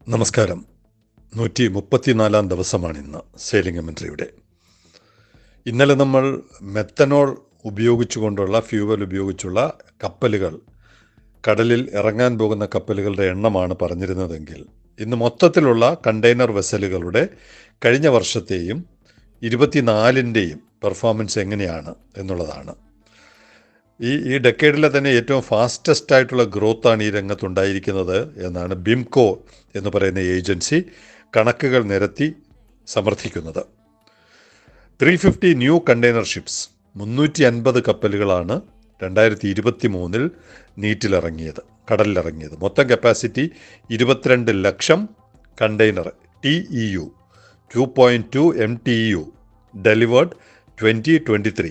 നമസ്കാരം. 134 ദിവസമാണിന്ന് സെയിലിംഗ് കമൻട്രിയുടെ. ഇന്നലെ നമ്മൾ മെത്തനോൾ ഉപയോഗിച്ചുകൊണ്ടുള്ള ഫ്യൂവൽ ഉപയോഗിച്ചുള്ള കപ്പലുകൾ, കടലിൽ ഇറങ്ങാൻ പോകുന്ന കപ്പലുകളുടെ എണ്ണമാണ് പറഞ്ഞിരുന്നതെങ്കിൽ ഇന്ന് മൊത്തത്തിലുള്ള കണ്ടെയ്നർ വെസലുകളുടെ കഴിഞ്ഞ വർഷത്തെയും 24-ൻ്റെയും പെർഫോമൻസ് എങ്ങനെയാണ് എന്നുള്ളതാണ്. ഈ ഡെക്കേഡിലെ തന്നെ ഏറ്റവും ഫാസ്റ്റസ്റ്റ് ആയിട്ടുള്ള ഗ്രോത്താണ് ഈ രംഗത്തുണ്ടായിരിക്കുന്നത് എന്നാണ് ബിംകോ എന്ന് പറയുന്ന ഏജൻസി കണക്കുകൾ നിരത്തി സമർത്ഥിക്കുന്നത്. 350 ന്യൂ കണ്ടെയ്നർ ഷിപ്സ്, 350 കപ്പലുകളാണ് 2023 നീറ്റിലിറങ്ങിയത്, കടലിലിറങ്ങിയത്. മൊത്തം കപ്പാസിറ്റി 22 ലക്ഷം കണ്ടെയ്നർ TEU, 2.2 MTEU ഡെലിവേർഡ് 2023.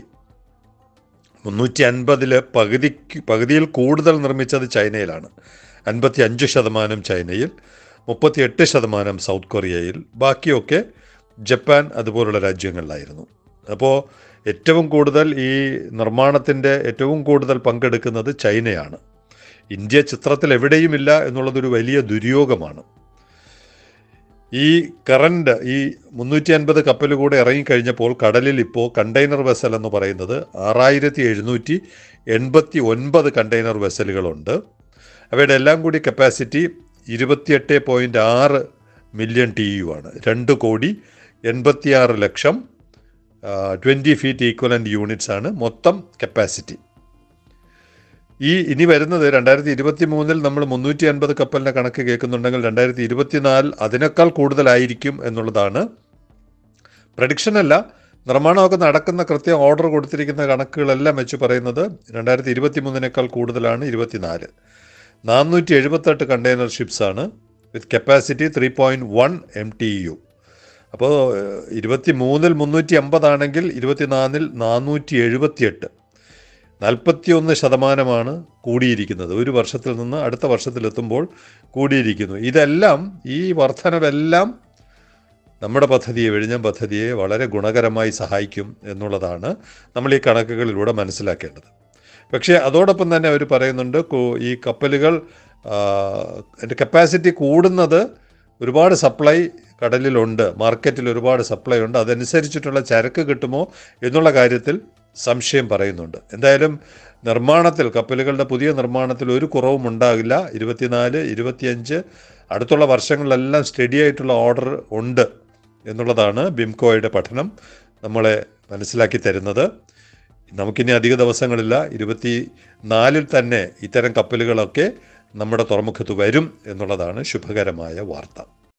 350 പകുതിയിൽ കൂടുതൽ നിർമ്മിച്ചത് ചൈനയിലാണ്. 55% ചൈനയിൽ, 38% സൗത്ത് കൊറിയയിൽ, ബാക്കിയൊക്കെ ജപ്പാൻ അതുപോലുള്ള രാജ്യങ്ങളിലായിരുന്നു. അപ്പോൾ ഏറ്റവും കൂടുതൽ ഈ നിർമ്മാണത്തിൻ്റെ ഏറ്റവും കൂടുതൽ പങ്കെടുക്കുന്നത് ചൈനയാണ്. ഇന്ത്യ ചിത്രത്തിൽ എവിടെയുമില്ല എന്നുള്ളതൊരു വലിയ ദുര്യോഗമാണ്. ഈ 350 കപ്പൽ കൂടെ ഇറങ്ങിക്കഴിഞ്ഞപ്പോൾ കടലിൽ ഇപ്പോൾ കണ്ടെയ്നർ വെസൽ എന്ന് പറയുന്നത് 6789 കണ്ടെയ്നർ വെസലുകളുണ്ട്. അവയുടെ എല്ലാം കൂടി കപ്പാസിറ്റി 28.6 മില്യൺ TEU ആണ്. 2,86,00,000 20 ഫീറ്റ് ഈക്വലൻ്റ് യൂണിറ്റ്സ് ആണ് മൊത്തം കപ്പാസിറ്റി. ഇനി വരുന്നത് 2023 നമ്മൾ 350 കപ്പലിൻ്റെ കണക്ക് കേൾക്കുന്നുണ്ടെങ്കിൽ 2024 അതിനേക്കാൾ കൂടുതലായിരിക്കും എന്നുള്ളതാണ് പ്രഡിക്ഷൻ. അല്ല, നിർമ്മാണമൊക്കെ നടക്കുന്ന കൃത്യം ഓർഡർ കൊടുത്തിരിക്കുന്ന കണക്കുകളെല്ലാം വെച്ച് പറയുന്നത് 2023 കൂടുതലാണ് 24. 478 കണ്ടെയ്നർ ഷിപ്സാണ് വിത്ത് കപ്പാസിറ്റി 3.1 MTEU. അപ്പോൾ 23 350 ആണെങ്കിൽ 24 478, 41% കൂടിയിരിക്കുന്നത്. ഒരു വർഷത്തിൽ നിന്ന് അടുത്ത വർഷത്തിലെത്തുമ്പോൾ കൂടിയിരിക്കുന്നു. ഇതെല്ലാം, ഈ വർധനവെല്ലാം നമ്മുടെ പദ്ധതിയെ, വിഴിഞ്ഞം പദ്ധതിയെ വളരെ ഗുണകരമായി സഹായിക്കും എന്നുള്ളതാണ് നമ്മൾ ഈ കണക്കുകളിലൂടെ മനസ്സിലാക്കേണ്ടത്. പക്ഷേ അതോടൊപ്പം തന്നെ അവർ പറയുന്നുണ്ട്, ഈ കപ്പലുകൾ കപ്പാസിറ്റി കൂടുന്നത്, ഒരുപാട് സപ്ലൈ കടലിലുണ്ട്, മാർക്കറ്റിൽ ഒരുപാട് സപ്ലൈ ഉണ്ട്, അതനുസരിച്ചിട്ടുള്ള ചരക്ക് കിട്ടുമോ എന്നുള്ള കാര്യത്തിൽ സംശയം പറയുന്നുണ്ട്. എന്തായാലും നിർമ്മാണത്തിൽ, കപ്പലുകളുടെ പുതിയ നിർമ്മാണത്തിൽ ഒരു കുറവും ഉണ്ടാകില്ല. 24, 25 അടുത്തുള്ള വർഷങ്ങളിലെല്ലാം സ്റ്റഡി ആയിട്ടുള്ള ഓർഡർ ഉണ്ട് എന്നുള്ളതാണ് ബിംകോയുടെ പഠനം നമ്മളെ മനസ്സിലാക്കി തരുന്നത്. നമുക്കിനി അധിക ദിവസങ്ങളില്ല, 24 തന്നെ ഇത്തരം കപ്പലുകളൊക്കെ നമ്മുടെ തുറമുഖത്ത് വരും എന്നുള്ളതാണ് ശുഭകരമായ വാർത്ത.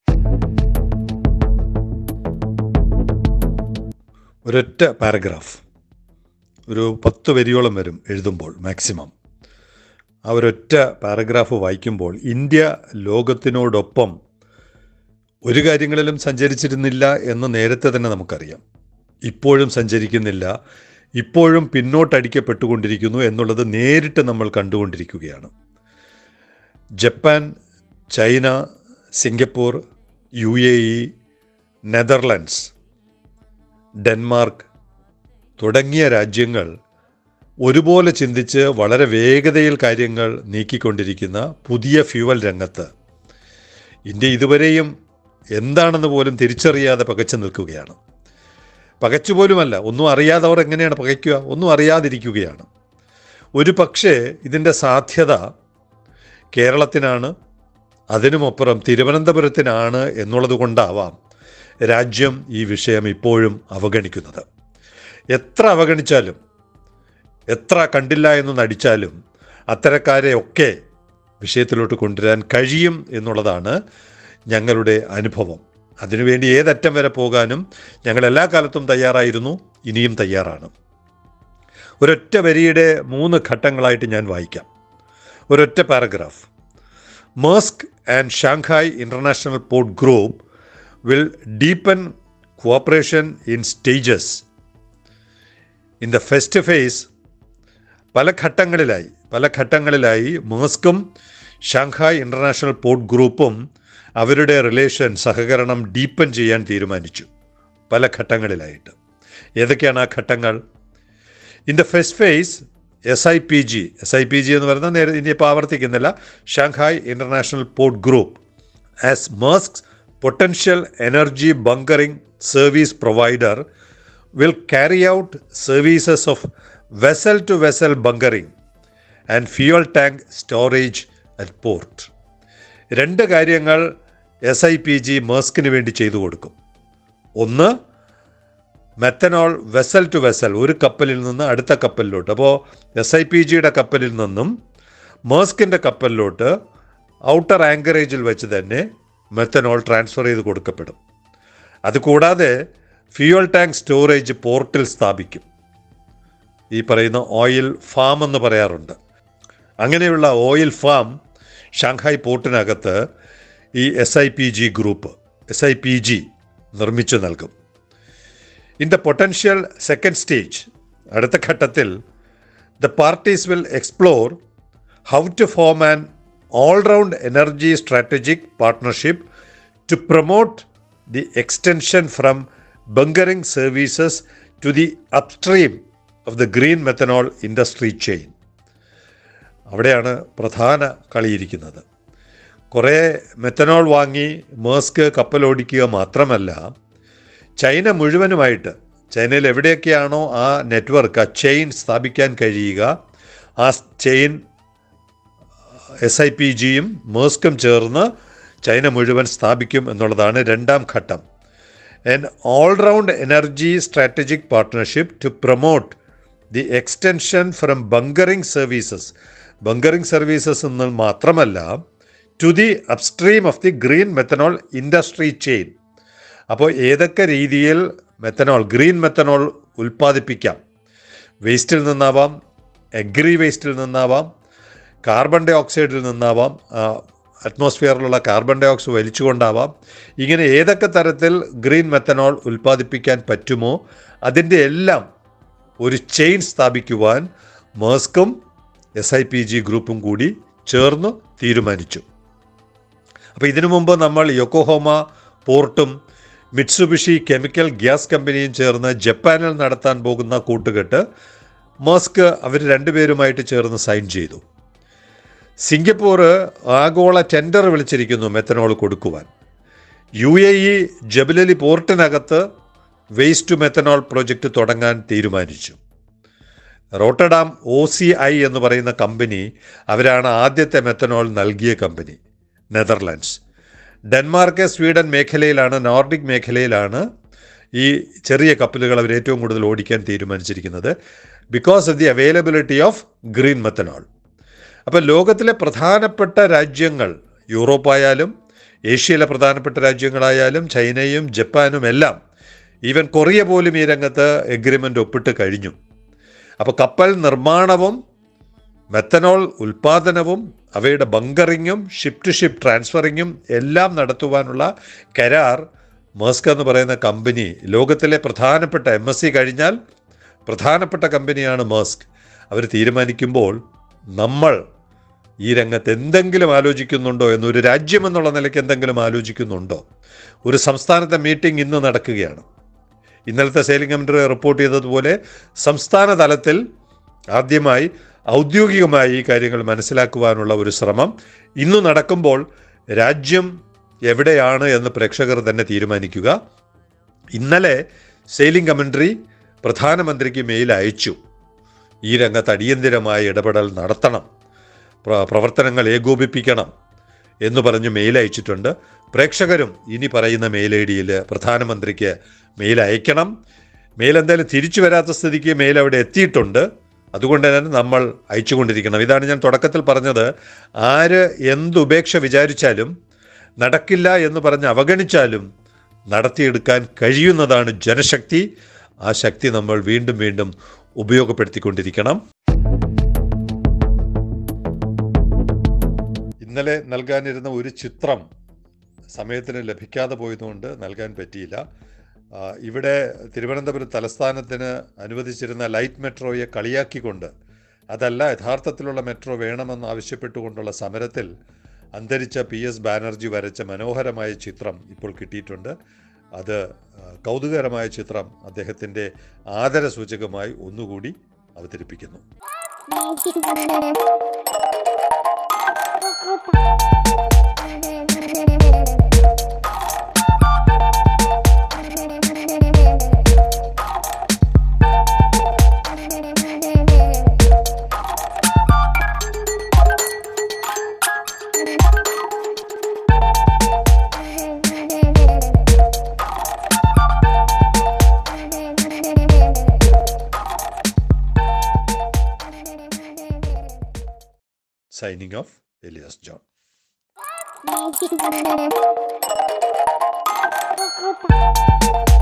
ഒരൊറ്റ പാരഗ്രാഫ്, ഒരു 10 വരിയോളം വരും എഴുതുമ്പോൾ മാക്സിമം. ആ ഒരൊറ്റ പാരഗ്രാഫ് വായിക്കുമ്പോൾ ഇന്ത്യ ലോകത്തിനോടൊപ്പം ഒരു കാര്യങ്ങളിലും സഞ്ചരിച്ചിരുന്നില്ല എന്ന് നേരത്തെ തന്നെ നമുക്കറിയാം. ഇപ്പോഴും സഞ്ചരിക്കുന്നില്ല, ഇപ്പോഴും പിന്നോട്ടടിക്കപ്പെട്ടുകൊണ്ടിരിക്കുന്നു എന്നുള്ളത് നേരിട്ട് നമ്മൾ കണ്ടുകൊണ്ടിരിക്കുകയാണ്. Japan, China, Singapore, UAE, Netherlands, Denmark തുടങ്ങിയ രാജ്യങ്ങൾ ഒരുപോലെ ചിന്തിച്ച് വളരെ വേഗതയിൽ കാര്യങ്ങൾ നീക്കിക്കൊണ്ടിരിക്കുന്ന പുതിയ ഫ്യൂവൽ രംഗത്ത് ഇന്ത്യ ഇതുവരെയും എന്താണെന്ന് പോലും തിരിച്ചറിയാതെ പകച്ചു നിൽക്കുകയാണ്. പകച്ചുപോലുമല്ല, ഒന്നും അറിയാത്തവർ എങ്ങനെയാണ് പകയ്ക്കുക? ഒന്നും അറിയാതിരിക്കുകയാണ്. ഒരു പക്ഷേ ഇതിൻ്റെ സാധ്യത കേരളത്തിനാണ്, അതിനുമപ്പുറം തിരുവനന്തപുരത്തിനാണ് എന്നുള്ളത് കൊണ്ടാവാം രാജ്യം ഈ വിഷയം ഇപ്പോഴും അവഗണിക്കുന്നത്. എത്ര അവഗണിച്ചാലും, എത്ര കണ്ടില്ല എന്ന് നടിച്ചാലും അത്തരക്കാരെയൊക്കെ വിഷയത്തിലോട്ട് കൊണ്ടുവരാൻ കഴിയും എന്നുള്ളതാണ് ഞങ്ങളുടെ അനുഭവം. അതിനുവേണ്ടി ഏതറ്റം വരെ പോകാനും ഞങ്ങൾ എല്ലാ കാലത്തും തയ്യാറായിരുന്നു, ഇനിയും തയ്യാറാണ്. ഒരൊറ്റ വരിയുടെ 3 ഘട്ടങ്ങളായിട്ട് ഞാൻ വായിക്കാം. ഒരൊറ്റ paragraph. Maersk and Shanghai International Port Group will deepen cooperation in stages. In the first phase, പല ഘട്ടങ്ങളിലായി മേഴ്സ്കും ഷാങ്ഹായ് ഇൻ്റർനാഷണൽ പോർട്ട് ഗ്രൂപ്പും അവരുടെ റിലേഷൻ, സഹകരണം ഡീപ്പൻ ചെയ്യാൻ തീരുമാനിച്ചു. പല ഘട്ടങ്ങളിലായിട്ട്. ഏതൊക്കെയാണ് ആ ഘട്ടങ്ങൾ? In the first phase SIPG എന്ന് പറയുന്നത് ഇനിയിപ്പോൾ ആവർത്തിക്കുന്നില്ല, Shanghai International Port Group as Maersk's potential energy bunkering service provider will carry out services of vessel-to-vessel bunkering and fuel tank storage at port. രണ്ട് കാര്യങ്ങൾ SIPG മേഴ്സ്കിന് വേണ്ടി ചെയ്തു കൊടുക്കും. ഒന്ന്, മെത്തനോൾ വെസൽ ടു വെസൽ, ഒരു കപ്പലിൽ നിന്ന് അടുത്ത കപ്പലിലോട്ട്. അപ്പോൾ SIPGയുടെ കപ്പലിൽ നിന്നും മേഴ്സ്കിൻ്റെ കപ്പലിലോട്ട് ഔട്ടർ ആങ്കറേജിൽ വെച്ച് തന്നെ മെത്തനോൾ ട്രാൻസ്ഫർ ചെയ്ത് കൊടുക്കപ്പെടും. അതുകൂടാതെ ഫ്യൂവൽ ടാങ്ക് സ്റ്റോറേജ് പോർട്ടിൽ സ്ഥാപിക്കും. ഈ പറയുന്ന ഓയിൽ ഫാം എന്ന് പറയാറുണ്ട്. അങ്ങനെയുള്ള ഓയിൽ ഫാം ഷാങ്ഹായ് പോർട്ടിനകത്ത് ഈ SIPG നിർമ്മിച്ചു നൽകും. In the potential second stage, അടുത്ത ഘട്ടത്തിൽ, the parties will explore how to form an all-round energy strategic partnership to promote the extension from bunkering services to the upstream of the green methanol industry chain. അവിടെയാണ് പ്രധാന കളിയിരിക്കുന്നത്. കുറേ methanol വാങ്ങി Maersk കപ്പലോടിക്കുക മാത്രമല്ല, China മുഴുവനുമായിട്ട്, ചൈനയിൽ എവിടെയൊക്കെയാണോ ആ network, ആ chain സ്ഥാപിക്കാൻ കഴിയുക, ആ ചെയിൻ SIPGയും മേഴ്സ്കും ചേർന്ന് ചൈന മുഴുവൻ സ്ഥാപിക്കും എന്നുള്ളതാണ് രണ്ടാം ഘട്ടം. An all round energy strategic partnership to promote the extension from bunkering services എന്ന് മാത്രമല്ല, to the upstream of the green methanol industry chain. അപ്പോൾ ഏതൊക്കെ രീതിയിൽ ഗ്രീൻ മെത്തനോൾ ഉൽപ്പാദിപ്പിക്കാം? വേസ്റ്റിൽ നിന്നാവാം, എഗ്രി വേസ്റ്റിൽ നിന്നാവാം, കാർബൺ ഡൈ ഓക്സൈഡിൽ നിന്നാവാം, അറ്റ്മോസ്ഫിയറിലുള്ള കാർബൺ ഡൈ ഓക്സൈഡ് വലിച്ചുകൊണ്ടാവാം. ഇങ്ങനെ ഏതൊക്കെ തരത്തിൽ ഗ്രീൻ മെത്തനോൾ ഉൽപ്പാദിപ്പിക്കാൻ പറ്റുമോ അതിൻ്റെ എല്ലാം ഒരു ചെയിൻ സ്ഥാപിക്കുവാൻ മേഴ്സ്കും SIPG ഗ്രൂപ്പും കൂടി ചേർന്ന് തീരുമാനിച്ചു. അപ്പോൾ ഇതിനു മുമ്പ് നമ്മൾ യോക്കോഹാമ പോർട്ടും മിറ്റ്സുബിഷി കെമിക്കൽ ഗ്യാസ് കമ്പനിയും ചേർന്ന് ജപ്പാനിൽ നടത്താൻ പോകുന്ന കൂട്ടുകെട്ട് മേഴ്സ്ക് അവർ രണ്ടുപേരുമായിട്ട് ചേർന്ന് സൈൻ ചെയ്തു. സിംഗപ്പൂർ ആഗോള ടെൻഡർ വിളിച്ചിരിക്കുന്നു മെത്തനോൾ കൊടുക്കുവാൻ. UAE ജബലലി പോർട്ടിനകത്ത് വേസ്റ്റ് ടു മെത്തനോൾ പ്രോജക്റ്റ് തുടങ്ങാൻ തീരുമാനിച്ചു. റോട്ടർഡാം OCI എന്ന് പറയുന്ന കമ്പനി, അവരാണ് ആദ്യത്തെ മെത്തനോൾ നൽകിയ കമ്പനി. നെതർലാൻഡ്സ്, ഡെൻമാർക്ക്, സ്വീഡൻ മേഖലയിലാണ്, നോർഡിക് മേഖലയിലാണ് ഈ ചെറിയ കപ്പലുകൾ അവർ ഏറ്റവും കൂടുതൽ ഓടിക്കാൻ തീരുമാനിച്ചിരിക്കുന്നത്, because of the availability of green methanol. അപ്പോൾ ലോകത്തിലെ പ്രധാനപ്പെട്ട രാജ്യങ്ങൾ, യൂറോപ്പായാലും ഏഷ്യയിലെ പ്രധാനപ്പെട്ട രാജ്യങ്ങളായാലും ചൈനയും ജപ്പാനും എല്ലാം, ഈവൻ കൊറിയ പോലും ഈ രംഗത്ത് എഗ്രിമെൻ്റ് ഒപ്പിട്ട് കഴിഞ്ഞു. അപ്പോൾ കപ്പൽ നിർമ്മാണവും മെത്തനോൾ ഉൽപ്പാദനവും അവയുടെ ബങ്കറിങ്ങും ഷിപ്പ് ടു ഷിപ്പ് ട്രാൻസ്ഫറിങ്ങും എല്ലാം നടത്തുവാനുള്ള കരാർ മേഴ്സ്ക് എന്ന് പറയുന്ന കമ്പനി, ലോകത്തിലെ പ്രധാനപ്പെട്ട MSC കഴിഞ്ഞാൽ പ്രധാനപ്പെട്ട കമ്പനിയാണ് മേഴ്സ്ക്, അവർ തീരുമാനിക്കുമ്പോൾ നമ്മൾ ഈ രംഗത്ത് എന്തെങ്കിലും ആലോചിക്കുന്നുണ്ടോ, എന്നൊരു രാജ്യം എന്നുള്ള നിലയ്ക്ക് എന്തെങ്കിലും ആലോചിക്കുന്നുണ്ടോ? ഒരു സംസ്ഥാനത്തെ മീറ്റിംഗ് ഇന്ന് നടക്കുകയാണ്. ഇന്നലത്തെ സെയിലിംഗ് കമൻട്രി റിപ്പോർട്ട് ചെയ്തതുപോലെ സംസ്ഥാന തലത്തിൽ ആദ്യമായി ഔദ്യോഗികമായി ഈ കാര്യങ്ങൾ മനസ്സിലാക്കുവാനുള്ള ഒരു ശ്രമം ഇന്ന് നടക്കുമ്പോൾ രാജ്യം എവിടെയാണ് എന്ന് പ്രേക്ഷകർ തന്നെ തീരുമാനിക്കുക. ഇന്നലെ സെയിലിംഗ് കമൻട്രി പ്രധാനമന്ത്രിക്ക് മെയിൽ അയച്ചു. ഈ രംഗത്ത് അടിയന്തിരമായ ഇടപെടൽ നടത്തണം, പ്രവർത്തനങ്ങൾ ഏകോപിപ്പിക്കണം എന്ന് പറഞ്ഞ് മെയിൽ അയച്ചിട്ടുണ്ട്. പ്രേക്ഷകരും ഇനി പറയുന്ന മെയിൽ ID പ്രധാനമന്ത്രിക്ക് മെയിൽ അയക്കണം. മെയിൽ എന്തായാലും തിരിച്ചു വരാത്ത സ്ഥിതിക്ക് മെയിൽ അവിടെ എത്തിയിട്ടുണ്ട്, അതുകൊണ്ട് തന്നെ നമ്മൾ അയച്ചുകൊണ്ടിരിക്കണം. ഇതാണ് ഞാൻ തുടക്കത്തിൽ പറഞ്ഞത്, ആര് എന്തുപേക്ഷ വിചാരിച്ചാലും, നടക്കില്ല എന്ന് പറഞ്ഞ് അവഗണിച്ചാലും നടത്തിയെടുക്കാൻ കഴിയുന്നതാണ് ജനശക്തി. ആ ശക്തി നമ്മൾ വീണ്ടും വീണ്ടും ഉപയോഗപ്പെടുത്തിക്കൊണ്ടിരിക്കണം. ഇന്നലെ നൽകാനിരുന്ന ഒരു ചിത്രം സമയത്തിന് ലഭിക്കാതെ പോയതുകൊണ്ട് നൽകാൻ പറ്റിയില്ല. ഇവിടെ തിരുവനന്തപുരം തലസ്ഥാനത്തിന് അനുവദിച്ചിരുന്ന ലൈറ്റ് മെട്രോയെ കളിയാക്കിക്കൊണ്ട്, അതല്ല യഥാർത്ഥത്തിലുള്ള മെട്രോ വേണമെന്ന് ആവശ്യപ്പെട്ടുകൊണ്ടുള്ള സമരത്തിൽ അന്തരിച്ച PS ബാനർജി വരച്ച മനോഹരമായ ചിത്രം ഇപ്പോൾ കിട്ടിയിട്ടുണ്ട്. അത് കൗതുകകരമായ ചിത്രം അദ്ദേഹത്തിൻ്റെ ആദരസൂചകമായി ഒന്നുകൂടി അവതരിപ്പിക്കുന്നു. Signing off, Elias John. Thank you.